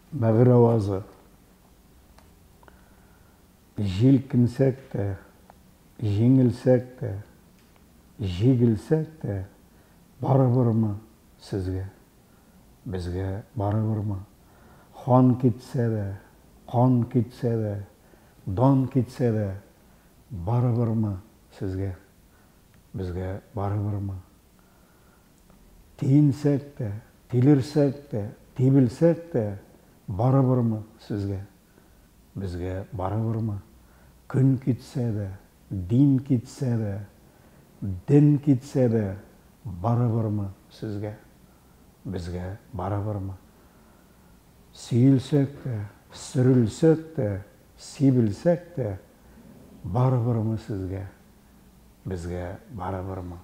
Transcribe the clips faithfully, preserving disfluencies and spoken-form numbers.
бәгір авазы. Желкінсек те, жеңілсек те, жегілсек те, барыбыр ма сізге, бізге барыбыр ма? Хан кетсе де, қан кетсе де, дан кетсе де, барыбыр ма сізге, бізге барыбыр ма? Тиінсек те, тилерсек те, тебілсек те, барыбыр ма сізге, бізге барыбыр ма? Күн кетсе де, дин кетсе де, дін кетсе де, барыбыр ма сізге, бізге барыбыр ма? Сүйілсек те, сүрілсек те, себілсек те, барыбыр ма сізге, бізге барыбыр ма?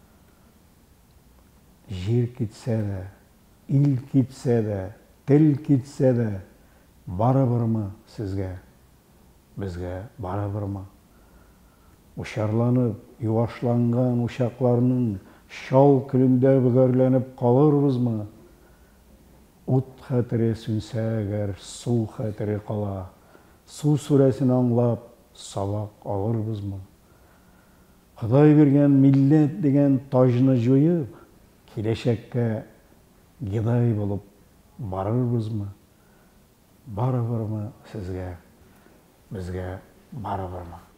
Жер кетсе де, ил кетсе де, тіл кетсе де, барыбыр ма сізге, бізге барыбыр ма? Ушарланып, юашланған ушақларының шау күлінде бүгерленіп қалырбыз ма? Ут хәтере сүнсә әгәр, су хәтере қала, су сүрәсін аңлап, сабақ алырбыз ма? Құдай берген милләт деген тажны жойып, келешекке гидай болып барырбыз ма? Барыбыр ма сізге, бізге барыбыр ма?